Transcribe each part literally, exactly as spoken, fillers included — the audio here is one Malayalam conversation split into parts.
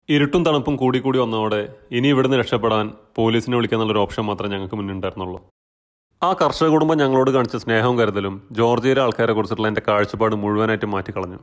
ഇരുട്ടും തണുപ്പും കൂടി കൂടി വന്നതോടെ ഇനി ഇവിടുന്ന് രക്ഷപ്പെടാൻ പോലീസിനെ വിളിക്കാന്നുള്ളൊരു ഓപ്ഷൻ മാത്രമേ ഞങ്ങൾക്ക് മുന്നുണ്ടായിരുന്നുള്ളൂ. ആ കർഷക കുടുംബം ഞങ്ങളോട് കാണിച്ച സ്നേഹവും കരുതലും ജോർജിയയിലെ ആൾക്കാരെ കുറിച്ചിട്ടുള്ള എൻ്റെ കാഴ്ചപ്പാട് മുഴുവനായിട്ട് മാറ്റിക്കളഞ്ഞു.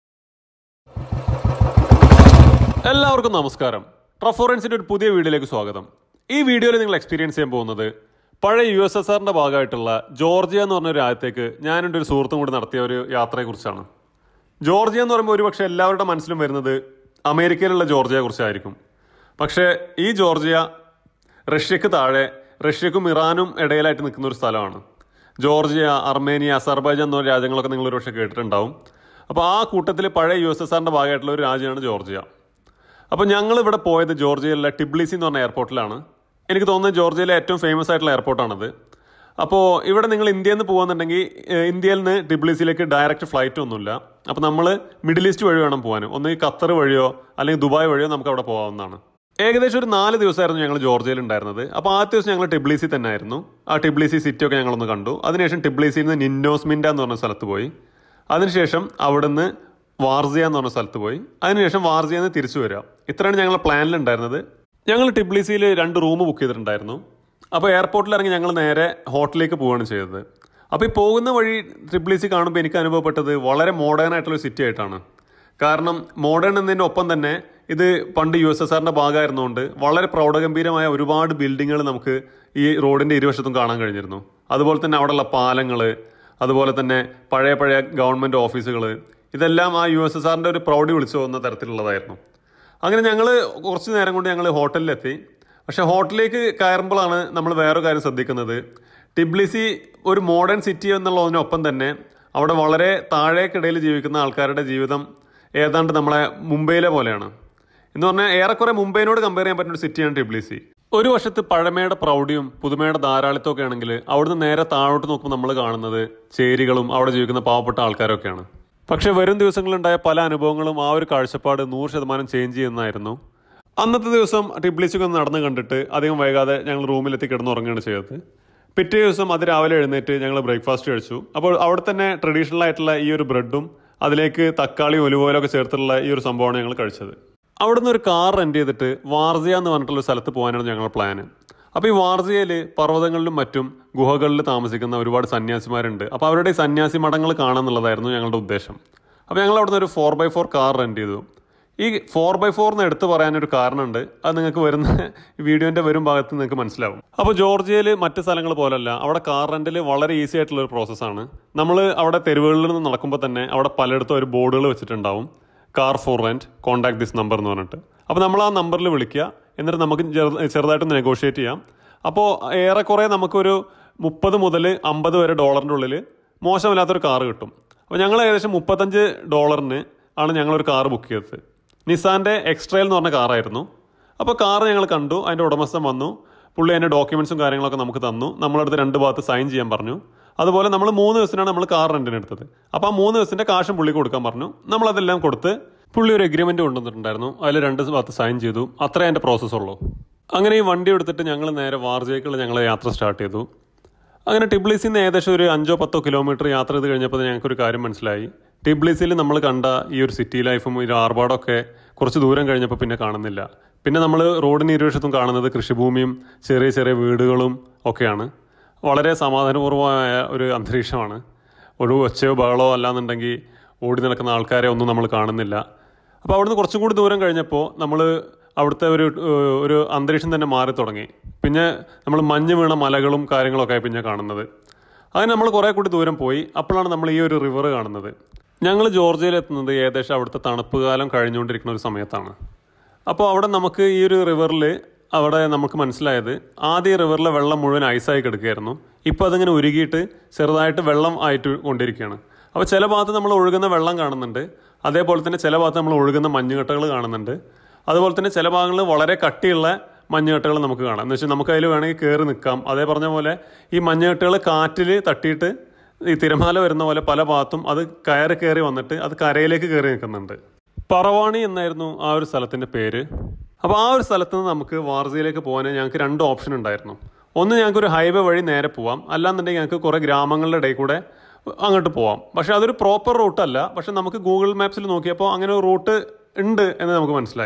എല്ലാവർക്കും നമസ്കാരം. ട്രഫോറൻസിൻ്റെ ഒരു പുതിയ വീഡിയോയിലേക്ക് സ്വാഗതം. ഈ വീഡിയോയിൽ നിങ്ങൾ എക്സ്പീരിയൻസ് ചെയ്യാൻ പോകുന്നത് പഴയ യു എസ് എസ് ആറിൻ്റെ ഭാഗമായിട്ടുള്ള ജോർജിയ എന്ന് പറഞ്ഞ രാജ്യത്തേക്ക് ഞാൻ എൻ്റെ ഒരു സുഹൃത്തും കൂടി നടത്തിയ ഒരു യാത്രയെക്കുറിച്ചാണ്. ജോർജിയ എന്ന് പറയുമ്പോൾ ഒരുപക്ഷെ എല്ലാവരുടെ മനസ്സിലും വരുന്നത് അമേരിക്കയിലുള്ള ജോർജിയയെ കുറിച്ചായിരിക്കും. പക്ഷേ ഈ ജോർജിയ റഷ്യക്ക് താഴെ റഷ്യക്കും ഇറാനും ഇടയിലായിട്ട് നിൽക്കുന്ന ഒരു സ്ഥലമാണ്. ജോർജിയ, അർമേനിയ, അസർബൈജാൻ എന്ന രാജ്യങ്ങളൊക്കെ നിങ്ങൾ ഒരു പക്ഷേ കേട്ടിട്ടുണ്ടാവും. അപ്പോൾ ആ കൂട്ടത്തിൽ പഴയ യു എസ് എസ് ആറിൻ്റെ ഭാഗമായിട്ടുള്ള ഒരു രാജ്യമാണ് ജോർജിയ. അപ്പോൾ ഞങ്ങൾ ഇവിടെ പോയത് ജോർജിയയിലെ ടിബ്ലിസി എന്ന് പറഞ്ഞ എയർപോർട്ടിലാണ്. എനിക്ക് തോന്നുന്നത് ജോർജിയയിലെ ഏറ്റവും ഫേമസ് ആയിട്ടുള്ള എയർപോർട്ടാണത്. അപ്പോൾ ഇവിടെ നിങ്ങൾ ഇന്ത്യയിൽ നിന്ന് പോകുന്നുണ്ടെങ്കിൽ ഇന്ത്യയിൽ നിന്ന് ടിബ്ലിസിയിലേക്ക് ഡയറക്റ്റ് ഫ്ലൈറ്റ് ഒന്നുമില്ല. അപ്പോൾ നമ്മൾ മിഡിൽ ഈസ്റ്റ് വഴി വേണം പോകാൻ. ഒന്ന് ഖത്തർ വഴിയോ അല്ലെങ്കിൽ ദുബായ് വഴിയോ നമുക്ക് അവിടെ പോകാവുന്നതാണ്. ഏകദേശം ഒരു നാല് ദിവസമായിരുന്നു ഞങ്ങൾ ജോർജിയയിൽ ഉണ്ടായിരുന്നത്. അപ്പോൾ ആദ്യ ദിവസം ഞങ്ങൾ ടിബ്ലിസി തന്നെ ആയിരുന്നു. ആ ടിബ്ലിസി സിറ്റി ഒക്കെ ഞങ്ങളൊന്ന് കണ്ടു. അതിനുശേഷം ടിബ്ലിസിയിൽ നിന്ന് നിന്നോസ്മിൻഡ എന്ന് പറഞ്ഞ സ്ഥലത്ത് പോയി. അതിനുശേഷം അവിടുന്ന് വാർസിയ എന്ന് പറഞ്ഞ സ്ഥലത്ത് പോയി. അതിനുശേഷം വാർസിയയിൽ നിന്ന് തിരിച്ചു വരിക. ഇത്രയാണ് ഞങ്ങളുടെ പ്ലാനിലുണ്ടായിരുന്നത്. ഞങ്ങൾ ടിബ്ലിസിയിൽ രണ്ട് റൂം ബുക്ക് ചെയ്തിട്ടുണ്ടായിരുന്നു. അപ്പോൾ എയർപോർട്ടിൽ ഇറങ്ങി ഞങ്ങൾ നേരെ ഹോട്ടലിലേക്ക് പോവുകയാണ് ചെയ്തത്. അപ്പോൾ ഈ പോകുന്ന വഴി ടിബ്ലിസി കാണുമ്പോൾ എനിക്ക് അനുഭവപ്പെട്ടത് വളരെ മോഡേൺ ആയിട്ടുള്ള സിറ്റി ആയിട്ടാണ്. കാരണം മോഡേൺ എന്നതിൻ്റെ ഒപ്പം തന്നെ ഇത് പണ്ട് യു എസ് എസ് ആറിൻ്റെ ഭാഗമായിരുന്നുകൊണ്ട് വളരെ പ്രൗഢഗംഭീരമായ ഒരുപാട് ബിൽഡിങ്ങുകൾ നമുക്ക് ഈ റോഡിൻ്റെ ഇരുവശത്തും കാണാൻ കഴിഞ്ഞിരുന്നു. അതുപോലെ തന്നെ അവിടെയുള്ള പാലങ്ങൾ, അതുപോലെ തന്നെ പഴയ പഴയ ഗവൺമെൻറ് ഓഫീസുകൾ, ഇതെല്ലാം ആ യു എസ് എസ് ആറിൻ്റെ ഒരു പ്രൗഢി വിളിച്ചു പോകുന്ന തരത്തിലുള്ളതായിരുന്നു. അങ്ങനെ ഞങ്ങൾ കുറച്ച് നേരം കൊണ്ട് ഞങ്ങൾ ഹോട്ടലിലെത്തി. പക്ഷേ ഹോട്ടലിലേക്ക് കയറുമ്പോഴാണ് നമ്മൾ വേറൊരു കാര്യം ശ്രദ്ധിക്കുന്നത്. ടിബ്ലിസി ഒരു മോഡേൺ സിറ്റി എന്നുള്ളതിനൊപ്പം തന്നെ അവിടെ വളരെ താഴേക്കിടയിൽ ജീവിക്കുന്ന ആൾക്കാരുടെ ജീവിതം ഏതാണ്ട് നമ്മളെ മുംബൈയിലെ പോലെയാണ്. എന്ന് പറഞ്ഞാൽ ഏറെക്കുറെ മുംബൈനോട് കമ്പയർ ചെയ്യാൻ പറ്റുന്ന ഒരു സിറ്റിയാണ് ടിബ്ലിസി. ഒരു വശത്ത് പഴമയുടെ പ്രൗഢിയും പുതുമയുടെ ധാരാളിത്തമൊക്കെ ആണെങ്കിൽ അവിടുന്ന് നേരെ താഴോട്ട് നോക്കുമ്പോൾ നമ്മൾ കാണുന്നത് ചേരികളും അവിടെ ജീവിക്കുന്ന പാവപ്പെട്ട ആൾക്കാരൊക്കെയാണ്. പക്ഷേ വരും ദിവസങ്ങളുണ്ടായ പല അനുഭവങ്ങളും ആ ഒരു കാഴ്ചപ്പാട് നൂറ് ശതമാനം ചേഞ്ച് ചെയ്യുന്നതായിരുന്നു. അന്നത്തെ ദിവസം ടിബ്ലിസിക്ക് ഒന്ന് നടന്ന് കണ്ടിട്ട് അധികം വൈകാതെ ഞങ്ങൾ റൂമിലെത്തി കിടന്നുറങ്ങുകയാണ് ചെയ്തത്. പിറ്റേ ദിവസം അത് രാവിലെ എഴുന്നേറ്റ് ഞങ്ങൾ ബ്രേക്ക്ഫാസ്റ്റ് കഴിച്ചു. അപ്പോൾ അവിടെ തന്നെ ട്രഡീഷണൽ ആയിട്ടുള്ള ഈ ഒരു ബ്രെഡും അതിലേക്ക് തക്കാളി ഒലിവ് ഓയിലൊക്കെ ചേർത്തിട്ടുള്ള ഈ ഒരു സംഭവമാണ് ഞങ്ങൾ കഴിച്ചത്. അവിടുന്ന് ഒരു കാർ റെൻറ്റ് ചെയ്തിട്ട് വാർസിയ എന്ന് പറഞ്ഞിട്ടുള്ള സ്ഥലത്ത് പോകാനാണ് ഞങ്ങളുടെ പ്ലാന്. അപ്പോൾ ഈ വാർസിയയിൽ പർവ്വതങ്ങളിലും മറ്റും ഗുഹകളിൽ താമസിക്കുന്ന ഒരുപാട് സന്യാസിമാരുണ്ട്. അപ്പോൾ അവരുടെ ഈ സന്യാസി മഠങ്ങൾ കാണാമെന്നുള്ളതായിരുന്നു ഞങ്ങളുടെ ഉദ്ദേശം. അപ്പോൾ ഞങ്ങൾ അവിടുന്ന് ഒരു four by four car rent ചെയ്തു. ഈ ഫോർ ബൈ ഫോർ എന്ന് എടുത്ത് പറയാനൊരു കാരണമുണ്ട്. അത് നിങ്ങൾക്ക് വരുന്ന വീഡിയോൻ്റെ വരും ഭാഗത്ത് നിങ്ങൾക്ക് മനസ്സിലാവും. അപ്പോൾ ജോർജിയയിൽ മറ്റ് സ്ഥലങ്ങൾ പോലല്ല, അവിടെ കാർ റെൻറ്റിൽ വളരെ ഈസി ആയിട്ടുള്ളൊരു പ്രോസസ്സാണ്. നമ്മൾ അവിടെ തെരുവുകളിൽ നിന്ന് നടക്കുമ്പോൾ തന്നെ അവിടെ പലയിടത്തും ഒരു ബോർഡുകൾ വെച്ചിട്ടുണ്ടാവും, car for rent, contact this number എന്ന് പറഞ്ഞിട്ട്. അപ്പോൾ നമ്മൾ ആ നമ്പറിൽ വിളിക്കുക. എന്നിട്ട് നമുക്ക് ചെറുതായിട്ടൊന്ന് നെഗോഷിയേറ്റ് ചെയ്യാം. അപ്പോൾ ഏറെക്കുറെ നമുക്കൊരു മുപ്പത് മുതൽ അമ്പത് വരെ ഡോളറിൻ്റെ ഉള്ളിൽ മോശമില്ലാത്തൊരു കാറ് കിട്ടും. അപ്പോൾ ഞങ്ങൾ ഏകദേശം മുപ്പത്തഞ്ച് ഡോളറിന് ആണ് ഞങ്ങളൊരു കാറ് ബുക്ക് ചെയ്തത്. നിസാൻ്റെ എക്സ്ട്രയിൽ എന്ന് പറഞ്ഞ കാറായിരുന്നു. അപ്പോൾ കാറ് ഞങ്ങൾ കണ്ടു. അതിൻ്റെ ഉടമസ്ഥൻ വന്നു. പുള്ളി അതിൻ്റെ ഡോക്യുമെൻറ്റ്സും കാര്യങ്ങളൊക്കെ നമുക്ക് തന്നു. നമ്മളടുത്ത് രണ്ട് ഭാഗത്ത് സൈൻ ചെയ്യാൻ പറഞ്ഞു. അതുപോലെ നമ്മൾ മൂന്ന് ദിവസത്തിനാണ് നമ്മൾ കാർ റെൻറ്റിന് എടുത്തത്. അപ്പോൾ ആ മൂന്ന് ദിവസത്തിൻ്റെ കാശും പുള്ളി കൊടുക്കാൻ പറഞ്ഞു. നമ്മളതെല്ലാം കൊടുത്ത് പുള്ളി ഒരു എഗ്രിമെൻറ്റ് കൊണ്ടുവന്നിട്ടുണ്ടായിരുന്നു. അതിൽ രണ്ട് ഭാഗത്ത് സൈൻ ചെയ്തു. അത്രേ എൻ്റെ പ്രോസസ്സുള്ളൂ. അങ്ങനെ ഈ വണ്ടി എടുത്തിട്ട് ഞങ്ങൾ നേരെ വാർസിയക്കുള്ള ഞങ്ങൾ യാത്ര സ്റ്റാർട്ട് ചെയ്തു. അങ്ങനെ ടിബ്ലിസിൽ നിന്ന് ഏകദേശം ഒരു അഞ്ചോ പത്തോ കിലോമീറ്റർ യാത്ര ചെയ്ത് കഴിഞ്ഞപ്പോൾ ഞങ്ങൾക്കൊരു കാര്യം മനസ്സിലായി. ടിബ്ലിസിൽ നമ്മൾ കണ്ട ഈ ഒരു സിറ്റി ലൈഫും ഈ ആർഭാടമൊക്കെ കുറച്ച് ദൂരം കഴിഞ്ഞപ്പോൾ പിന്നെ കാണുന്നില്ല. പിന്നെ നമ്മൾ റോഡിന് ഇരുവശത്തും കാണുന്നത് കൃഷിഭൂമിയും ചെറിയ ചെറിയ വീടുകളും ഒക്കെയാണ്. വളരെ സമാധാനപൂർവമായ ഒരു അന്തരീക്ഷമാണ്. ഒരു ഒച്ചയോ ബഹളോ അല്ലാന്നുണ്ടെങ്കിൽ ഓടി നടക്കുന്ന ആൾക്കാരെ ഒന്നും നമ്മൾ കാണുന്നില്ല. അപ്പോൾ അവിടുന്ന് കുറച്ചും കൂടി ദൂരം കഴിഞ്ഞപ്പോൾ നമ്മൾ അവിടുത്തെ ഒരു ഒരു അന്തരീക്ഷം തന്നെ മാറി തുടങ്ങി. പിന്നെ നമ്മൾ മഞ്ഞ് വീണ മലകളും കാര്യങ്ങളൊക്കെ പിന്നെ കാണുന്നത്. അങ്ങനെ നമ്മൾ കുറേ കൂടി ദൂരം പോയി. അപ്പോഴാണ് നമ്മൾ ഈ ഒരു റിവർ കാണുന്നത്. ഞങ്ങൾ ജോർജിയയിലെത്തുന്നത് ഏകദേശം അവിടുത്തെ തണുപ്പ് കാലം കഴിഞ്ഞുകൊണ്ടിരിക്കുന്ന ഒരു സമയത്താണ്. അപ്പോൾ അവിടെ നമുക്ക് ഈ ഒരു റിവറിൽ അവിടെ നമുക്ക് മനസ്സിലായത് ആദ്യം റിവറിലെ വെള്ളം മുഴുവൻ ഐസായി കിടക്കുകയായിരുന്നു. ഇപ്പോൾ അതിങ്ങനെ ഉരുകിയിട്ട് ചെറുതായിട്ട് വെള്ളം ആയിട്ട് കൊണ്ടിരിക്കുകയാണ്. അപ്പോൾ ചില ഭാഗത്ത് നമ്മൾ ഒഴുകുന്ന വെള്ളം കാണുന്നുണ്ട്. അതേപോലെ തന്നെ ചില ഭാഗത്ത് നമ്മൾ ഒഴുകുന്ന മഞ്ഞുകട്ടകൾ കാണുന്നുണ്ട്. അതുപോലെ തന്നെ ചില ഭാഗങ്ങളിൽ വളരെ കട്ടിയുള്ള മഞ്ഞുകട്ടകൾ നമുക്ക് കാണാം. എന്ന് വെച്ചാൽ നമുക്ക് അതിൽ വേണമെങ്കിൽ കയറി നിൽക്കാം. അതേ പറഞ്ഞ പോലെ ഈ മഞ്ഞുകട്ടകൾ കാറ്റിൽ തട്ടിയിട്ട് ഈ തിരമാല വരുന്ന പോലെ പല ഭാഗത്തും അത് കയറി കയറി വന്നിട്ട് അത് കരയിലേക്ക് കയറി നിൽക്കുന്നുണ്ട്. പറവാണി എന്നായിരുന്നു ആ ഒരു സ്ഥലത്തിൻ്റെ പേര്. അപ്പോൾ ആ ഒരു സ്ഥലത്ത് നിന്ന് നമുക്ക് വാർസിയയിലേക്ക് പോകാൻ ഞങ്ങൾക്ക് രണ്ട് ഓപ്ഷൻ ഉണ്ടായിരുന്നു. ഒന്ന്, ഞങ്ങൾക്കൊരു ഹൈവേ വഴി നേരെ പോവാം. അല്ലാന്നുണ്ടെങ്കിൽ ഞങ്ങൾക്ക് കുറേ ഗ്രാമങ്ങളുടെ ഇടയിൽ കൂടെ അങ്ങോട്ട് പോവാം. പക്ഷേ അതൊരു പ്രോപ്പർ റൂട്ടല്ല. പക്ഷെ നമുക്ക് ഗൂഗിൾ മാപ്സിൽ നോക്കിയപ്പോൾ അങ്ങനെ ഒരു റൂട്ട് ഉണ്ട് എന്ന് നമുക്ക് മനസ്സിലായി.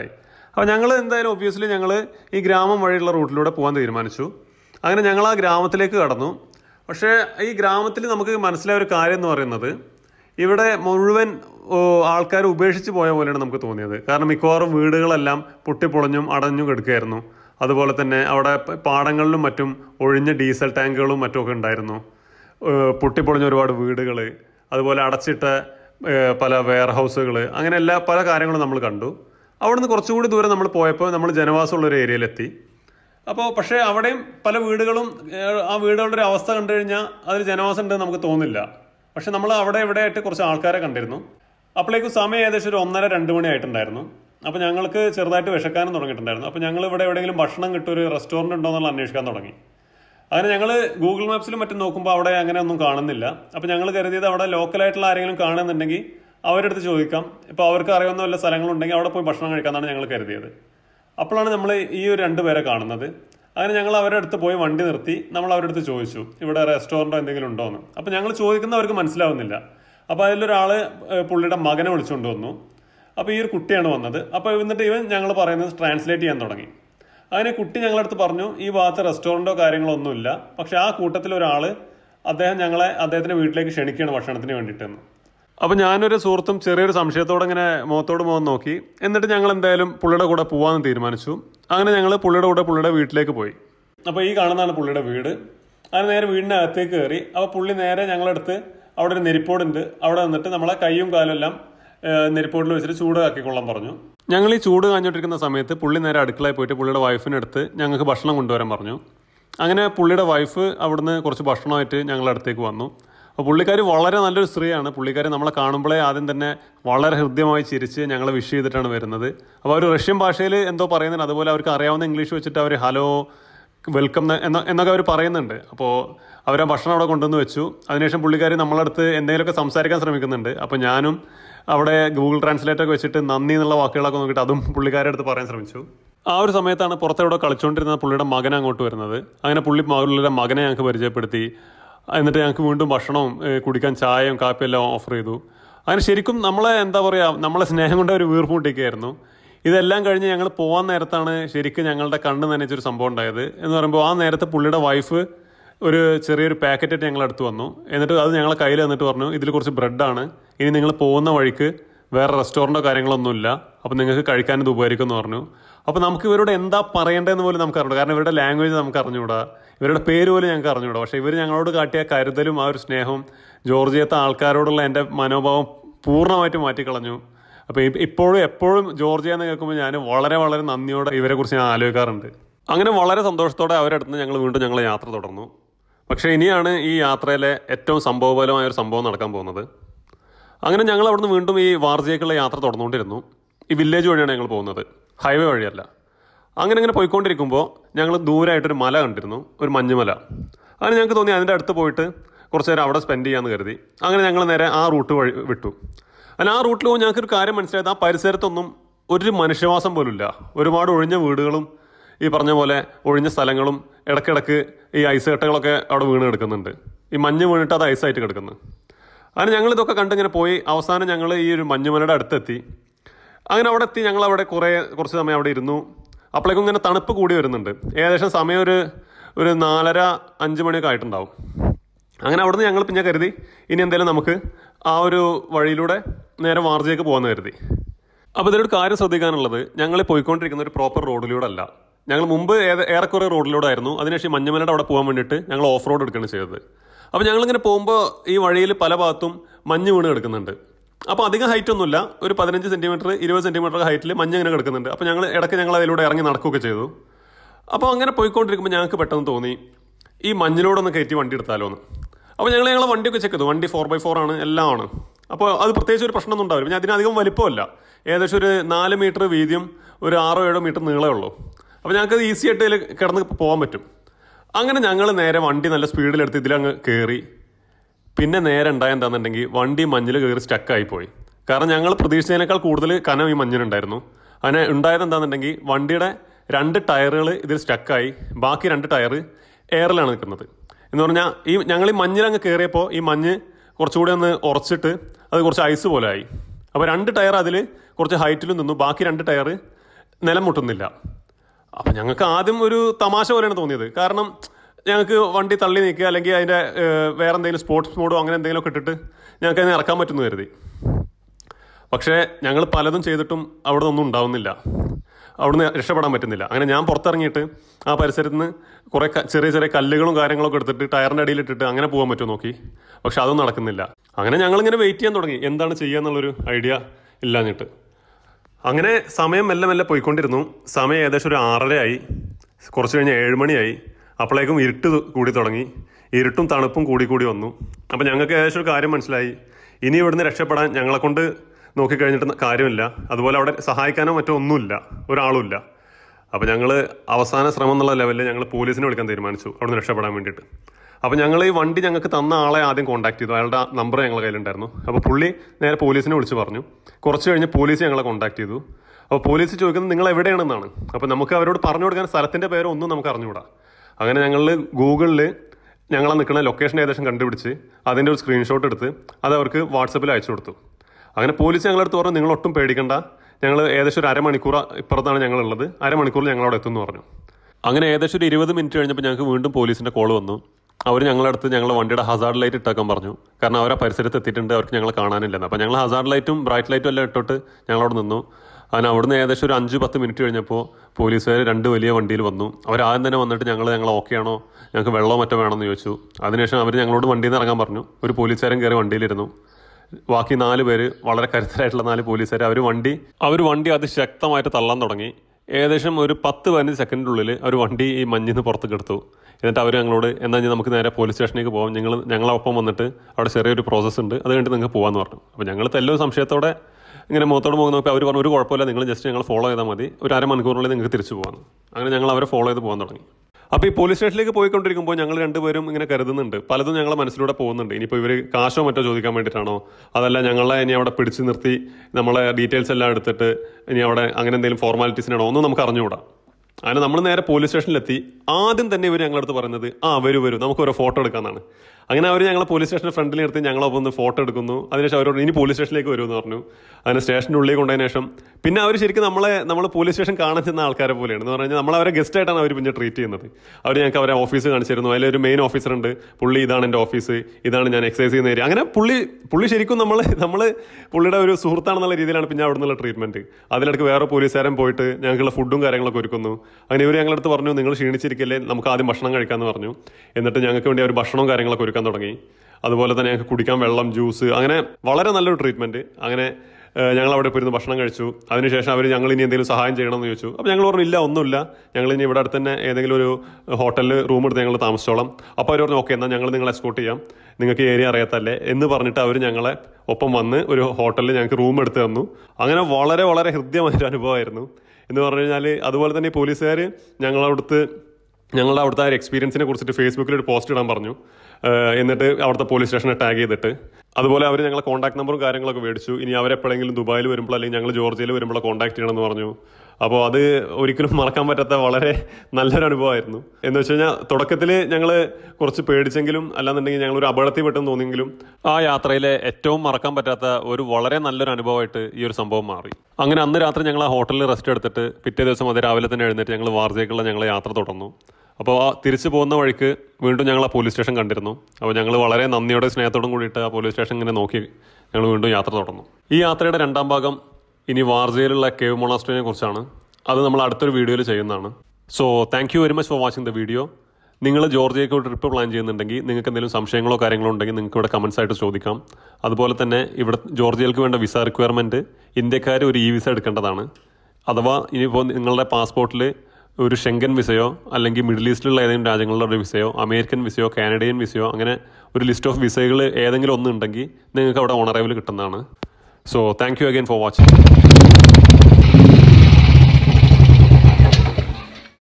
അപ്പോൾ ഞങ്ങൾ എന്തായാലും ഒബ്വിയസ്ലി ഞങ്ങൾ ഈ ഗ്രാമം വഴിയുള്ള റൂട്ടിലൂടെ പോകാൻ തീരുമാനിച്ചു. അങ്ങനെ ഞങ്ങൾ ആ ഗ്രാമത്തിലേക്ക് കടന്നു. പക്ഷേ ഈ ഗ്രാമത്തിൽ നമുക്ക് മനസ്സിലായ ഒരു കാര്യം എന്ന് പറയുന്നത് ഇവിടെ മുഴുവൻ ആൾക്കാർ ഉപേക്ഷിച്ച് പോയ പോലെയാണ് നമുക്ക് തോന്നിയത്. കാരണം മിക്കവാറും വീടുകളെല്ലാം പൊട്ടിപ്പൊളഞ്ഞും അടഞ്ഞും കിടക്കുകയായിരുന്നു. അതുപോലെ തന്നെ അവിടെ പാടങ്ങളിലും മറ്റും ഒഴിഞ്ഞ ഡീസൽ ടാങ്കുകളും മറ്റുമൊക്കെ ഉണ്ടായിരുന്നു. പൊട്ടിപ്പൊളിഞ്ഞ ഒരുപാട് വീടുകൾ, അതുപോലെ അടച്ചിട്ട പല വെയർ ഹൗസുകൾ, അങ്ങനെ എല്ലാ പല കാര്യങ്ങളും നമ്മൾ കണ്ടു. അവിടുന്ന് കുറച്ചുകൂടി ദൂരം നമ്മൾ പോയപ്പോൾ നമ്മൾ ജനവാസമുള്ളൊരു ഏരിയയിലെത്തി. അപ്പോൾ പക്ഷേ അവിടെയും പല വീടുകളും ആ വീടുകളുടെ ഒരു അവസ്ഥ കണ്ടു കഴിഞ്ഞാൽ അതിൽ ജനവാസം ഉണ്ടെന്ന് നമുക്ക് തോന്നില്ല. പക്ഷെ നമ്മൾ അവിടെ ഇവിടെ ആയിട്ട് കുറച്ച് ആൾക്കാരെ കണ്ടിരുന്നു. അപ്പോഴേക്കും സമയം ഏകദേശം ഒരു ഒന്നര രണ്ട് മണി ആയിട്ടുണ്ടായിരുന്നു. അപ്പോൾ ഞങ്ങൾക്ക് ചെറുതായിട്ട് വിശക്കാനും തുടങ്ങിയിട്ടുണ്ടായിരുന്നു. അപ്പോൾ ഞങ്ങൾ ഇവിടെ എവിടെയെങ്കിലും ഭക്ഷണം കിട്ടും, ഒരു റെസ്റ്റോറൻറ്റ് ഉണ്ടോ എന്നുള്ള അന്വേഷിക്കാൻ തുടങ്ങി. അങ്ങനെ ഞങ്ങൾ ഗൂഗിൾ മാപ്സിലും മറ്റും നോക്കുമ്പോൾ അവിടെ അങ്ങനെ ഒന്നും കാണുന്നില്ല. അപ്പോൾ ഞങ്ങൾ കരുതിയത് അവിടെ ലോക്കലായിട്ടുള്ള ആരെങ്കിലും കാണുന്നുണ്ടെങ്കിൽ അവരുടെ അടുത്ത് ചോദിക്കാം, ഇപ്പോൾ അവർക്ക് അറിയാവുന്ന വല്ല സ്ഥലങ്ങളുണ്ടെങ്കിൽ അവിടെ പോയി ഭക്ഷണം കഴിക്കാമെന്നാണ് ഞങ്ങൾ കരുതിയത്. അപ്പോഴാണ് നമ്മൾ ഈ ഒരു രണ്ട് പേരെ കാണുന്നത്. അങ്ങനെ ഞങ്ങൾ അവരുടെ അടുത്ത് പോയി വണ്ടി നിർത്തി നമ്മൾ അവരുടെ അടുത്ത് ചോദിച്ചു ഇവിടെ റെസ്റ്റോറൻറ്റോ എന്തെങ്കിലും ഉണ്ടോ എന്ന്. അപ്പോൾ ഞങ്ങൾ ചോദിക്കുന്നവർക്ക് മനസ്സിലാവുന്നില്ല. അപ്പോൾ അതിലൊരാൾ പുള്ളിയുടെ മകനെ വിളിച്ചുകൊണ്ട് വന്നു. അപ്പോൾ ഈ ഒരു കുട്ടിയാണ് വന്നത്. അപ്പോൾ എന്നിട്ട് ഇവൻ ഞങ്ങൾ പറയുന്നത് ട്രാൻസ്ലേറ്റ് ചെയ്യാൻ തുടങ്ങി. അതിന് കുട്ടി ഞങ്ങളടുത്ത് പറഞ്ഞു ഈ ഭാഗത്ത് റെസ്റ്റോറൻറ്റോ കാര്യങ്ങളോ ഒന്നുമില്ല, പക്ഷെ ആ കൂട്ടത്തിലൊരാൾ അദ്ദേഹം ഞങ്ങളെ അദ്ദേഹത്തിൻ്റെ വീട്ടിലേക്ക് ക്ഷണിക്കുകയാണ് ഭക്ഷണത്തിന് വേണ്ടിയിട്ടെന്ന്. അപ്പോൾ ഞാനൊരു സുഹൃത്തും ചെറിയൊരു സംശയത്തോടെ ഇങ്ങനെ മുഖത്തോട് മുഖം നോക്കി. എന്നിട്ട് ഞങ്ങൾ എന്തായാലും പുള്ളിയുടെ കൂടെ പോകാമെന്ന് തീരുമാനിച്ചു. അങ്ങനെ ഞങ്ങൾ പുള്ളിയുടെ കൂടെ പുള്ളിയുടെ വീട്ടിലേക്ക് പോയി. അപ്പോൾ ഈ കാണുന്നതാണ് പുള്ളിയുടെ വീട്. അങ്ങനെ നേരെ വീടിൻ്റെ അകത്തേക്ക് കയറി. അപ്പോൾ പുള്ളി നേരെ ഞങ്ങളടുത്ത് അവിടെ ഒരു നെരിപ്പോടുണ്ട്, അവിടെ നിന്നിട്ട് നമ്മളെ കൈയും കാലും എല്ലാം നെരിപ്പോട്ടിൽ വെച്ചിട്ട് ചൂടാക്കിക്കൊള്ളാൻ പറഞ്ഞു. ഞങ്ങൾ ഈ ചൂട് കാഞ്ഞോണ്ടിരിക്കുന്ന സമയത്ത് പുള്ളി നേരെ അടുക്കളയിൽ പോയിട്ട് പുള്ളിയുടെ വൈഫിനടുത്ത് ഞങ്ങൾക്ക് ഭക്ഷണം കൊണ്ടുവരാൻ പറഞ്ഞു. അങ്ങനെ പുള്ളിയുടെ വൈഫ് അവിടുന്ന് കുറച്ച് ഭക്ഷണമായിട്ട് ഞങ്ങളുടെ അടുത്തേക്ക് വന്നു. അപ്പോൾ പുള്ളിക്കാരി വളരെ നല്ലൊരു സ്ത്രീയാണ്. പുള്ളിക്കാരി നമ്മളെ കാണുമ്പോഴേ ആദ്യം തന്നെ വളരെ ഹൃദ്യമായി ചിരിച്ച് ഞങ്ങളെ വിഷ് ചെയ്തിട്ടാണ് വരുന്നത്. അപ്പോൾ അവർ റഷ്യൻ ഭാഷയിൽ എന്തോ പറയുന്നുണ്ട്, അതുപോലെ അവർക്ക് അറിയാവുന്ന ഇംഗ്ലീഷ് വെച്ചിട്ട് അവർ ഹലോ വെൽക്കം എന്ന എന്നൊക്കെ അവർ പറയുന്നുണ്ട്. അപ്പോൾ അവർ ആ ഭക്ഷണം അവിടെ കൊണ്ടുവന്ന് വെച്ചു. അതിനുശേഷം പുള്ളിക്കാരി നമ്മളടുത്ത് എന്തെങ്കിലുമൊക്കെ സംസാരിക്കാൻ ശ്രമിക്കുന്നുണ്ട്. അപ്പോൾ ഞാനും അവിടെ ഗൂഗിൾ ട്രാൻസ്ലേറ്ററൊക്കെ വെച്ചിട്ട് നന്ദി എന്നുള്ള വാക്കുകളൊക്കെ നോക്കിയിട്ട് അതും പുള്ളിക്കാരുടെ അടുത്ത് പറയാൻ ശ്രമിച്ചു. ആ ഒരു സമയത്താണ് പുറത്തെവിടെ കളിച്ചുകൊണ്ടിരുന്ന പുള്ളിയുടെ മകൻ അങ്ങോട്ട് വരുന്നത്. അങ്ങനെ പുള്ളി പുള്ളിയുടെ മകനെ ഞങ്ങൾക്ക് പരിചയപ്പെടുത്തി. എന്നിട്ട് ഞങ്ങൾക്ക് വീണ്ടും ഭക്ഷണവും കുടിക്കാൻ ചായയും കാപ്പിയും എല്ലാം ഓഫർ ചെയ്തു. അങ്ങനെ ശരിക്കും നമ്മളെ എന്താ പറയുക, നമ്മളെ സ്നേഹം കൊണ്ട് ഒരു വീർപ്പൂട്ടിക്കുകയായിരുന്നു. ഇതെല്ലാം കഴിഞ്ഞ് ഞങ്ങൾ പോകാൻ നേരത്താണ് ശരിക്കും ഞങ്ങളുടെ കണ്ണ് നനച്ചൊരു സംഭവം ഉണ്ടായത്. എന്ന് പറയുമ്പോൾ ആ നേരത്തെ പുള്ളിയുടെ വൈഫ് ഒരു ചെറിയൊരു പാക്കറ്റായിട്ട് ഞങ്ങളടുത്ത് വന്നു. എന്നിട്ട് അത് ഞങ്ങളെ കയ്യിൽ തന്നിട്ട് പറഞ്ഞു ഇതിൽ കുറച്ച് ബ്രെഡാണ്, ഇനി നിങ്ങൾ പോകുന്ന വഴിക്ക് വേറെ റെസ്റ്റോറൻറ്റോ കാര്യങ്ങളൊന്നുമില്ല, അപ്പോൾ നിങ്ങൾക്ക് കഴിക്കാൻ ഇത് ഉപകരിക്കുമെന്ന് പറഞ്ഞു. അപ്പോൾ നമുക്ക് ഇവരോട് എന്താ പറയേണ്ടതെന്ന് പോലും നമുക്ക് അറിഞ്ഞൂടാ. കാരണം ഇവരുടെ ലാംഗ്വേജ് നമുക്ക് അറിഞ്ഞുകൂടാ, ഇവരുടെ പേര് പോലും ഞങ്ങൾക്ക് അറിഞ്ഞുകൂടാ. പക്ഷേ ഇവർ ഞങ്ങളോട് കാട്ടിയ കരുതലും ആ ഒരു സ്നേഹവും ജോർജിയത്തെ ആൾക്കാരോടുള്ള എൻ്റെ മനോഭാവം പൂർണ്ണമായിട്ട് മാറ്റിക്കളഞ്ഞു. അപ്പോൾ ഇപ്പോഴും എപ്പോഴും ജോർജിയ എന്ന് കേൾക്കുമ്പോൾ ഞാൻ വളരെ വളരെ നന്ദിയോടെ ഇവരെക്കുറിച്ച് ഞാൻ ആലോചിക്കാറുണ്ട്. അങ്ങനെ വളരെ സന്തോഷത്തോടെ അവരുടെ അടുത്ത് ഞങ്ങൾ വീണ്ടും ഞങ്ങൾ യാത്ര തുടർന്നു. പക്ഷേ ഇനിയാണ് ഈ യാത്രയിലെ ഏറ്റവും സംഭവബലമായ ഒരു സംഭവം നടക്കാൻ പോകുന്നത്. അങ്ങനെ ഞങ്ങൾ അവിടുന്ന് വീണ്ടും ഈ വാർജയ്ക്കുള്ള യാത്ര തുടർന്നുകൊണ്ടിരുന്നു. ഈ വില്ലേജ് വഴിയാണ് ഞങ്ങൾ പോകുന്നത്, ഹൈവേ വഴിയല്ല. അങ്ങനെ അങ്ങനെ പോയിക്കൊണ്ടിരിക്കുമ്പോൾ ഞങ്ങൾ ദൂരമായിട്ടൊരു മല കണ്ടിരുന്നു, ഒരു മഞ്ഞുമല. അങ്ങനെ ഞങ്ങൾക്ക് തോന്നി അതിൻ്റെ അടുത്ത് പോയിട്ട് കുറച്ച് നേരം അവിടെ സ്പെൻഡ് ചെയ്യാമെന്ന് കരുതി. അങ്ങനെ ഞങ്ങൾ നേരെ ആ റൂട്ട് വഴി വിട്ടു. അങ്ങനെ ആ റൂട്ടിൽ പോകുമ്പോൾ ഞങ്ങൾക്കൊരു കാര്യം മനസ്സിലായത് ആ പരിസരത്തൊന്നും ഒരു മനുഷ്യവാസം പോലുമില്ല. ഒരുപാട് ഒഴിഞ്ഞ വീടുകളും ഈ പറഞ്ഞ പോലെ ഒഴിഞ്ഞ സ്ഥലങ്ങളും ഇടയ്ക്കിടയ്ക്ക് ഈ ഐസ് കട്ടകളൊക്കെ അവിടെ വീണ് കിടക്കുന്നുണ്ട്. ഈ മഞ്ഞ് വീണിട്ട് അത് ഐസായിട്ട് കിടക്കുന്നു. അങ്ങനെ ഞങ്ങളിതൊക്കെ കണ്ടിങ്ങനെ പോയി അവസാനം ഞങ്ങൾ ഈ ഒരു മഞ്ഞുമലയുടെ അടുത്തെത്തി. അങ്ങനെ അവിടെ എത്തി ഞങ്ങൾ അവിടെ കുറേ കുറച്ച് സമയം അവിടെ ഇരുന്നു. അപ്പോഴേക്കും ഇങ്ങനെ തണുപ്പ് കൂടി വരുന്നുണ്ട്. ഏകദേശം സമയം ഒരു ഒരു നാലര അഞ്ച് മണിയൊക്കെ ആയിട്ടുണ്ടാവും. അങ്ങനെ അവിടുന്ന് ഞങ്ങൾ പിന്നെ കരുതി ഇനി എന്തായാലും നമുക്ക് ആ ഒരു വഴിയിലൂടെ നേരെ വാർജയ്ക്ക് പോകാമെന്ന് കരുതി. അപ്പോൾ ഇതിലൊരു കാര്യം ശ്രദ്ധിക്കാനുള്ളത്, ഞങ്ങൾ പോയിക്കൊണ്ടിരിക്കുന്ന ഒരു പ്രോപ്പർ റോഡിലൂടെ അല്ല. ഞങ്ങൾ മുമ്പ് ഏത് ഏറെക്കുറെ റോഡിലൂടെ ആയിരുന്നു. അതിനുശേഷം മഞ്ഞുമലയുടെ അവിടെ പോകാൻ വേണ്ടിയിട്ട് ഞങ്ങൾ ഓഫ് റോഡ് എടുക്കുകയാണ് ചെയ്തത്. അപ്പോൾ ഞങ്ങളിങ്ങനെ പോകുമ്പോൾ ഈ വഴിയിൽ പല ഭാഗത്തും മഞ്ഞ് വീണ് കിടക്കുന്നുണ്ട്. അപ്പോൾ അധികം ഹൈറ്റ് ഒന്നുമില്ല, ഒരു പതിനഞ്ച് സെൻറ്റിമീറ്റർ ഇരുപത് സെൻറ്റിമീറ്റർ ഹൈറ്റിൽ മഞ്ഞ് ഇങ്ങനെ കിടക്കുന്നുണ്ട്. അപ്പോൾ ഞങ്ങൾ ഇടയ്ക്ക് ഞങ്ങൾ അതിലൂടെ ഇറങ്ങി നടക്കുകയൊക്കെ ചെയ്തു. അപ്പോൾ അങ്ങനെ പോയിക്കൊണ്ടിരിക്കുമ്പോൾ ഞങ്ങൾക്ക് പെട്ടെന്ന് തോന്നി ഈ മഞ്ഞിലൂടെ കയറ്റി വണ്ടി എടുത്താലോ എന്ന്. അപ്പോൾ ഞങ്ങൾ ഞങ്ങളെ വണ്ടിയൊക്കെ ചെക്ക് ചെയ്തു. വണ്ടി ഫോർ ബൈ ഫോർ ആണ്, എല്ലാം ആണ്. അപ്പോൾ അത് പ്രത്യേകിച്ച് ഒരു പ്രശ്നമൊന്നും ഉണ്ടാവില്ല. പിന്നെ അതിനധികം വലിപ്പമല്ല, ഏകദേശം ഒരു നാല് മീറ്റർ വീതിയും ഒരു ആറോ ഏഴോ മീറ്റർ നീളമേ ഉള്ളൂ. അപ്പോൾ ഞങ്ങൾക്കത് ഈസി ആയിട്ട് ഇതിൽ കിടന്ന് പോകാൻ പറ്റും. അങ്ങനെ ഞങ്ങൾ നേരെ വണ്ടി നല്ല സ്പീഡിലെടുത്ത് ഇതിലങ്ങ് കയറി. പിന്നെ നേരെ ഉണ്ടായെന്താണെന്നുണ്ടെങ്കിൽ വണ്ടി മഞ്ഞിൽ കയറി സ്റ്റക്കായിപ്പോയി. കാരണം ഞങ്ങൾ പ്രതീക്ഷിച്ചതിനേക്കാൾ കൂടുതൽ കനം ഈ മഞ്ഞിനുണ്ടായിരുന്നു. അങ്ങനെ ഉണ്ടായത് എന്താണെന്നുണ്ടെങ്കിൽ വണ്ടിയുടെ രണ്ട് ടയറുകൾ ഇതിൽ സ്റ്റക്കായി, ബാക്കി രണ്ട് ടയർ എയറിലാണ് നിൽക്കുന്നത്. എന്ന് പറഞ്ഞാൽ ഈ ഞങ്ങൾ ഈ മഞ്ഞിലങ്ങ് കയറിയപ്പോൾ ഈ മഞ്ഞ് കുറച്ചുകൂടി ഒന്ന് ഉറച്ചിട്ട് അത് കുറച്ച് ഐസ് പോലെ ആയി. അപ്പോൾ രണ്ട് ടയർ അതിൽ കുറച്ച് ഹൈറ്റിലും നിന്നു, ബാക്കി രണ്ട് ടയർ നിലം മുട്ടുന്നില്ല. അപ്പം ഞങ്ങൾക്ക് ആദ്യം ഒരു തമാശ പോലെയാണ് തോന്നിയത്. കാരണം ഞങ്ങൾക്ക് വണ്ടി തള്ളി നീക്കുക അല്ലെങ്കിൽ അതിൻ്റെ വേറെ എന്തെങ്കിലും സ്പോർട്സ് മോഡോ അങ്ങനെ എന്തെങ്കിലുമൊക്കെ ഇട്ടിട്ട് ഞങ്ങൾക്ക് അതിനെ ഇറക്കാൻ പറ്റുമെന്ന് കരുതി. പക്ഷേ ഞങ്ങൾ പലതും ചെയ്തിട്ടും അവിടെ ഒന്നും ഉണ്ടാവുന്നില്ല, അവിടുന്ന് രക്ഷപ്പെടാൻ പറ്റുന്നില്ല. അങ്ങനെ ഞാൻ പുറത്തിറങ്ങിയിട്ട് ആ പരിസരത്ത് നിന്ന് കുറേ ചെറിയ ചെറിയ കല്ലുകളും കാര്യങ്ങളൊക്കെ എടുത്തിട്ട് ടയറിൻ്റെ അടിയിലിട്ടിട്ട് അങ്ങനെ പോകാൻ പറ്റുമോ നോക്കി. പക്ഷെ അതൊന്നും നടക്കുന്നില്ല. അങ്ങനെ ഞങ്ങളിങ്ങനെ വെയിറ്റ് ചെയ്യാൻ തുടങ്ങി, എന്താണ് ചെയ്യുക എന്നുള്ളൊരു ഐഡിയ ഇല്ലാഞ്ഞിട്ട്. അങ്ങനെ സമയം മെല്ലെ മെല്ലെ പോയിക്കൊണ്ടിരുന്നു. സമയം ഏകദേശം ഒരു ആറരയായി. കുറച്ച് കഴിഞ്ഞ് ഏഴുമണിയായി. അപ്പോഴേക്കും ഇരുട്ട് കൂടി തുടങ്ങി. ഇരുട്ടും തണുപ്പും കൂടി കൂടി വന്നു. അപ്പം ഞങ്ങൾക്ക് ഏകദേശം ഒരു കാര്യം മനസ്സിലായി, ഇനി ഇവിടുന്ന് രക്ഷപ്പെടാൻ ഞങ്ങളെ കൊണ്ട് നോക്കിക്കഴിഞ്ഞിട്ട് കാര്യമില്ല. അതുപോലെ അവിടെ സഹായിക്കാനോ മറ്റോ ഒന്നുമില്ല, ഒരാളുമില്ല. അപ്പോൾ ഞങ്ങൾ അവസാന ശ്രമം എന്നുള്ള ലെവലിൽ ഞങ്ങൾ പോലീസിനെ വിളിക്കാൻ തീരുമാനിച്ചു അവിടുന്ന് രക്ഷപ്പെടാൻ വേണ്ടിയിട്ട്. അപ്പോൾ ഞങ്ങൾ ഈ വണ്ടി ഞങ്ങൾക്ക് തന്ന ആളെ ആദ്യം കോൺടാക്ട് ചെയ്തു. അയാളുടെ നമ്പർ ഞങ്ങളുടെ കയ്യിലുണ്ടായിരുന്നു. അപ്പോൾ പുള്ളി നേരെ പോലീസിനെ വിളിച്ച് പറഞ്ഞു. കുറച്ച് കഴിഞ്ഞ് പോലീസ് ഞങ്ങളെ കോൺടാക്ട് ചെയ്തു. അപ്പോൾ പോലീസ് ചോദിക്കുന്നത് നിങ്ങൾ എവിടെയാണെന്നാണ്. അപ്പോൾ നമുക്ക് അവരോട് പറഞ്ഞു കൊടുക്കാൻ സ്ഥലത്തിൻ്റെ പേരോ ഒന്നും നമുക്ക് അറിഞ്ഞുകൂടാ. അങ്ങനെ ഞങ്ങൾ ഗൂഗിളിൽ ഞങ്ങളെ നിൽക്കുന്ന ലൊക്കേഷൻ ഏകദേശം കണ്ടുപിടിച്ച് അതിൻ്റെ ഒരു സ്ക്രീൻഷോട്ട് എടുത്ത് അത് അവർക്ക് വാട്സപ്പിൽ അയച്ചു കൊടുത്തു. അങ്ങനെ പോലീസ് ഞങ്ങളടുത്ത് പറഞ്ഞു, നിങ്ങൾ ഒട്ടും പേടിക്കണ്ട, ഞങ്ങൾ ഏകദേശം ഒരു അരമണിക്കൂർ ഇപ്പുറത്താണ് ഞങ്ങളുള്ളത്, അരമണിക്കൂറിൽ ഞങ്ങളവിടെ എത്തുമെന്ന് പറഞ്ഞു. അങ്ങനെ ഏകദേശം ഒരു ഇരുപത് മിനിറ്റ് കഴിഞ്ഞപ്പോൾ ഞങ്ങൾക്ക് വീണ്ടും പോലീസിൻ്റെ കോൾ വന്നു. അവർ ഞങ്ങളടുത്ത് ഞങ്ങൾ വണ്ടിയുടെ ഹസാർഡ് ലൈറ്റ് ഇട്ടാക്കാൻ പറഞ്ഞു. കാരണം അവർ ആ പരിസരത്ത് എത്തിയിട്ടുണ്ട്, അവർക്ക് ഞങ്ങളെ കാണാനില്ലെന്ന്. അപ്പോൾ ഞങ്ങൾ ഹസാർഡ് ലൈറ്റും ബ്രൈറ്റ് ലൈറ്റും എല്ലാം ഇട്ടിട്ട് ഞങ്ങളവിടെ നിന്നു. അങ്ങനെ അവിടുന്ന് ഏകദേശം ഒരു അഞ്ച് പത്ത് മിനിറ്റ് കഴിഞ്ഞപ്പോൾ പോലീസുകാർ രണ്ട് വലിയ വണ്ടിയിൽ വന്നു. അവർ ആദ്യം തന്നെ വന്നിട്ട് ഞങ്ങൾ ഞങ്ങൾ ഓക്കെ ആണോ, ഞങ്ങൾക്ക് വെള്ളമോ മറ്റോ വേണമെന്ന് ചോദിച്ചു. അതിനുശേഷം അവർ ഞങ്ങളോട് വണ്ടിയിൽ നിന്ന് ഇറങ്ങാൻ പറഞ്ഞു. ഒരു പോലീസുകാരൻ കയറി വണ്ടിയിലിരുന്നു. ബാക്കി നാല് പേര് വളരെ കരുത്തരായിട്ടുള്ള നാല് പോലീസുകാർ അവർ വണ്ടി അവർ വണ്ടി അതിശക്തമായിട്ട് തള്ളാൻ തുടങ്ങി. ഏകദേശം ഒരു പത്ത് പതിനഞ്ച് സെക്കൻഡിനുള്ളിൽ അവർ വണ്ടി ഈ മഞ്ഞിൽ നിന്ന് പുറത്തേക്ക് എടുത്തു. എന്നിട്ട് അവർ ഞങ്ങളോട് എന്നാൽ നമുക്ക് നേരെ പോലീസ് സ്റ്റേഷനിലേക്ക് പോകാം, നിങ്ങൾ ഞങ്ങളൊപ്പം വന്നിട്ട് അവിടെ ചെറിയൊരു പ്രോസസ്സ് ഉണ്ട്, അത് കഴിഞ്ഞിട്ട് നിങ്ങൾക്ക് പോകാമെന്ന് പറഞ്ഞു. അപ്പോൾ ഞങ്ങൾ തെല്ലൊരു സംശയത്തോടെ ഇങ്ങനെ മുഖത്തോട് മുഖം നോക്കി അവർ പറഞ്ഞു ഒരു കുഴപ്പമില്ല, നിങ്ങൾ ജസ്റ്റ് ഞങ്ങൾ ഫോളോ ചെയ്താൽ മതി, ഒരു അരമണിക്കൂറിനുള്ളിൽ നിങ്ങൾക്ക് തിരിച്ചു പോകാമെന്ന്. അങ്ങനെ ഞങ്ങൾ അവരെ ഫോളോ ചെയ്ത് പോകാൻ തുടങ്ങി. അപ്പോൾ ഈ പോലീസ് സ്റ്റേഷനിലേക്ക് പോയിക്കൊണ്ടിരിക്കുമ്പോൾ ഞങ്ങൾ രണ്ടുപേരും ഇങ്ങനെ കരുതുന്നുണ്ട്, പലതും ഞങ്ങളെ മനസ്സിലൂടെ പോകുന്നുണ്ട്. ഇനിയിപ്പോൾ ഇവർ കാശോ മറ്റോ ചോദിക്കാൻ വേണ്ടിയിട്ടാണോ, അതല്ല ഞങ്ങളെ ഇനി അവിടെ പിടിച്ച് നിർത്തി നമ്മളെ ഡീറ്റെയിൽസ് എല്ലാം എടുത്തിട്ട് ഇനി അവിടെ അങ്ങനെ എന്തെങ്കിലും ഫോർമാലിറ്റീസിനാണോ ഒന്നും നമുക്ക് അറിഞ്ഞുകൂടാ. അങ്ങനെ നമ്മൾ നേരെ പോലീസ് സ്റ്റേഷനിലെത്തി. ആദ്യം തന്നെ ഇവർ ഞങ്ങളടുത്ത് പറയുന്നത് ആ വരൂ വരൂ നമുക്ക് ഒരു ഫോട്ടോ എടുക്കാമെന്നാണ്. അങ്ങനെ അവർ ഞങ്ങളെ പോലീസ് സ്റ്റേഷൻ്റെ ഫ്രണ്ടിൽ നിർത്തി ഞങ്ങളൊപ്പം ഒന്ന് ഫോട്ടോ എടുക്കുന്നു. അതിനുശേഷം അവരോട് ഇനി പോലീസ് സ്റ്റേഷനിലേക്ക് വരുമെന്ന് പറഞ്ഞു. അതിന് സ്റ്റേഷൻ്റെ ഉള്ളിൽ കൊണ്ടതിന് ശേഷം പിന്നെ അവർ ശരിക്കും നമ്മളെ നമ്മൾ പോലീസ് സ്റ്റേഷൻ കാണാൻ ചെന്ന ആൾക്കാരെ പോലെയാണ്. എന്ന് പറഞ്ഞാൽ നമ്മളവരെ ഗസ്റ്റായിട്ടാണ് അവർ പിന്നെ ട്രീറ്റ് ചെയ്യുന്നത്. അവർ ഞങ്ങൾക്ക് അവരെ ഓഫീസ് കാണിച്ചിരുന്നു. അതിലൊരു മെയിൻ ഓഫീസറുണ്ട്, പുള്ളി ഇതാണ് എൻ്റെ ഓഫീസ്, ഇതാണ് ഞാൻ എക്സസൈസ് ചെയ്യുന്ന ഏരിയ. അങ്ങനെ പുള്ളി പുള്ളി ശരിക്കും നമ്മൾ നമ്മൾ പുള്ളിയുടെ ഒരു സുഹൃത്താണെന്നുള്ള രീതിയിലാണ് പിന്നെ അവിടെ നിന്നുള്ള ട്രീറ്റ്മെൻറ്റ്. അതിനിടയ്ക്ക് വേറെ പോലീസുകാരൻ പോയിട്ട് ഞങ്ങൾക്കുള്ള ഫുഡും കാര്യങ്ങളൊക്കെ ഒരുക്കുന്നു. അങ്ങനെ ഇവർ ഞങ്ങളടുത്ത് പറഞ്ഞു നിങ്ങൾ ക്ഷീണിച്ചിരിക്കല്ലേ, നമുക്ക് ആദ്യം ഭക്ഷണം കഴിക്കാമെന്ന് പറഞ്ഞു. എന്നിട്ട് ഞങ്ങൾക്ക് വേണ്ടി അവർ ഭക്ഷണവും കാര്യങ്ങളൊക്കെ ഒരുക്കാൻ തുടങ്ങി. അതുപോലെ തന്നെ ഞങ്ങൾക്ക് കുടിക്കാൻ വെള്ളം, ജ്യൂസ്, അങ്ങനെ വളരെ നല്ലൊരു ട്രീറ്റ്മെൻറ്റ്. അങ്ങനെ ഞങ്ങൾ അവിടെ പോയിരുന്ന് ഭക്ഷണം കഴിച്ചു. അതിനുശേഷം അവർ ഞങ്ങൾ ഇനി എന്തെങ്കിലും സഹായം ചെയ്യണമെന്ന് ചോദിച്ചു. അപ്പോൾ ഞങ്ങൾ പറഞ്ഞു ഇല്ല ഒന്നുമില്ല, ഞങ്ങൾ ഇനി ഇവിടെ അടുത്ത് തന്നെ ഏതെങ്കിലും ഒരു ഹോട്ടലിൽ റൂം എടുത്ത് ഞങ്ങൾ താമസിച്ചോളാം. അപ്പോൾ അവർ പറഞ്ഞു ഓക്കെ എന്നാൽ ഞങ്ങൾ നിങ്ങളെ എസ്കോർട്ട് ചെയ്യാം, നിങ്ങൾക്ക് ഏരിയ അറിയാത്തല്ലേ എന്ന് പറഞ്ഞിട്ട് അവർ ഞങ്ങളെ ഒപ്പം വന്ന് ഒരു ഹോട്ടലിൽ ഞങ്ങൾക്ക് റൂം എടുത്ത് തന്നു. അങ്ങനെ വളരെ വളരെ ഹൃദ്യമായൊരു അനുഭവമായിരുന്നു എന്ന് പറഞ്ഞു കഴിഞ്ഞാൽ. അതുപോലെ തന്നെ പോലീസുകാർ ഞങ്ങളവിടുത്തെ ഞങ്ങളുടെ അവിടുത്തെ ആ ഒരു എക്സ്പീരിയൻസിനെ കുറിച്ചിട്ട് ഫേസ്ബുക്കിൽ ഒരു പോസ്റ്റ് ഇടാൻ പറഞ്ഞു. എന്നിട്ട് അവിടുത്തെ പോലീസ് സ്റ്റേഷനെ ടാഗ് ചെയ്തിട്ട് അതുപോലെ അവർ ഞങ്ങളെ കോൺടാക്ട് നമ്പറും കാര്യങ്ങളൊക്കെ മേടിച്ചു. ഇനി അവരെപ്പോഴെങ്കിലും ദുബായിൽ വരുമ്പോൾ അല്ലെങ്കിൽ ഞങ്ങൾ ജോർജിയയിൽ വരുമ്പോൾ കോൺടാക്ട് ചെയ്യണമെന്ന് പറഞ്ഞു. അപ്പോൾ അത് ഒരിക്കലും മറക്കാൻ പറ്റാത്ത വളരെ നല്ലൊരു അനുഭവമായിരുന്നു. എന്ന് വെച്ച് കഴിഞ്ഞാൽ തുടക്കത്തിൽ ഞങ്ങൾ കുറച്ച് പേടിച്ചെങ്കിലും അല്ലാന്നുണ്ടെങ്കിൽ ഞങ്ങൾ ഒരു അപകടത്തിൽ പെട്ടെന്ന് തോന്നിയെങ്കിലും ആ യാത്രയിലെ ഏറ്റവും മറക്കാൻ പറ്റാത്ത ഒരു വളരെ നല്ലൊരു അനുഭവമായിട്ട് ഈ ഒരു സംഭവം മാറി. അങ്ങനെ അന്ന് രാത്രി ഞങ്ങൾ ആ ഹോട്ടലിൽ റെസ്റ്റ് എടുത്തിട്ട് പിറ്റേ ദിവസം അത് രാവിലെ തന്നെ എഴുന്നേറ്റ് ഞങ്ങൾ വാർജയ്ക്കുള്ള ഞങ്ങൾ യാത്ര തുടർന്നു. അപ്പോൾ ആ തിരിച്ചു പോകുന്ന വഴിക്ക് വീണ്ടും ഞങ്ങൾ ആ പോലീസ് സ്റ്റേഷൻ കണ്ടിരുന്നു. അപ്പോൾ ഞങ്ങൾ വളരെ നന്ദിയോടെ സ്നേഹത്തോടും കൂടിയിട്ട് ആ പോലീസ് സ്റ്റേഷൻ ഇങ്ങനെ നോക്കി ഞങ്ങൾ വീണ്ടും യാത്ര തുടർന്നു. ഈ യാത്രയുടെ രണ്ടാം ഭാഗം ഇനി വാർജയിലുള്ള കേവ് മൊണാസ്ട്രിയെ കുറിച്ചാണ്. അത് നമ്മൾ അടുത്തൊരു വീഡിയോയിൽ ചെയ്യുന്നതാണ്. So thank you very much for watching the video. നിങ്ങൾ ജോർജിയയ്ക്ക് ഒരു ട്രിപ്പ് പ്ലാൻ ചെയ്യുന്നുണ്ടെങ്കിൽ നിങ്ങൾക്ക് എന്തെങ്കിലും സംശയങ്ങളോ കാര്യങ്ങളോ ഉണ്ടെങ്കിൽ നിങ്ങൾക്ക് ഇവിടെ കമൻസ് ആയിട്ട് ചോദിക്കാം. അതുപോലെ തന്നെ ഇവിടെ ജോർജിയയിലേക്ക് വേണ്ട വിസ റിക്വയർമെൻറ്റ് ഇന്ത്യക്കാർ ഒരു ഇ വിസ എടുക്കേണ്ടതാണ്. അഥവാ ഇനിയിപ്പോൾ നിങ്ങളുടെ പാസ്പോർട്ടിൽ ഒരു ഷെങ്കൻ വിസയോ അല്ലെങ്കിൽ മിഡിൽ ഈസ്റ്റിലുള്ള ഏതെങ്കിലും രാജ്യങ്ങളുടെ ഒരു വിസയോ അമേരിക്കൻ വിസയോ കാനഡിയൻ വിസയോ അങ്ങനെ ഒരു ലിസ്റ്റ് ഓഫ് വിസകൾ ഏതെങ്കിലും ഒന്നുണ്ടെങ്കിൽ നിങ്ങൾക്ക് അവിടെ ഓണറേബിൾ കിട്ടുന്നതാണ്. So thank you again for watching.